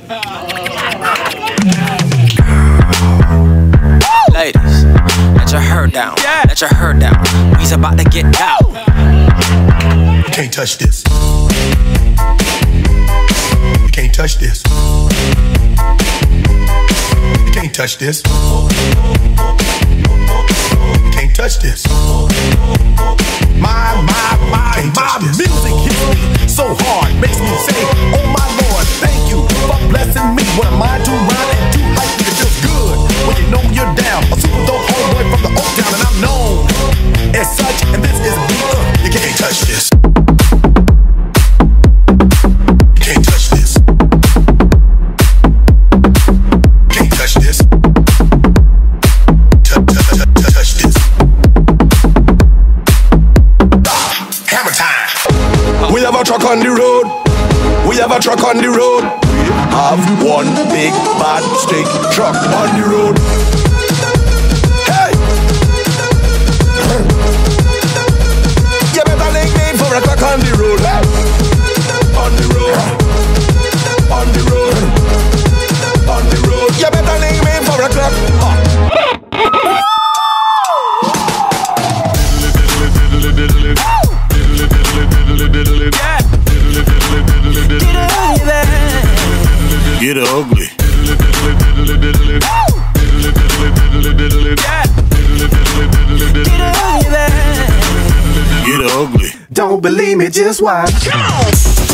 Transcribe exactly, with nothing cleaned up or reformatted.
Ladies, let your hair down, let your hair down. We's about to get out. You can't touch this. You can't touch this. You can't touch this. You can't touch this. My, my, my, my music hits me so hard, makes me say, oh my Lord, thank you for blessing me. What am I to rhyme and too hype? It feels good when you know you're down. A super dope homeboy from the Oak Town, and I'm known as such. And this is beat up. You can't touch this. You can't touch this. You can't touch this. Touch, touch, touch, touch this. Hammer time. We have a truck on the road. We have a truck on the road. We have one big bad stick truck on the road. Hey! You better link me for a truck on the road. Hey! On the road. On the road. On the road. You better link me for a truck. Oh. Get ugly. Get ugly. Don't believe me, just watch.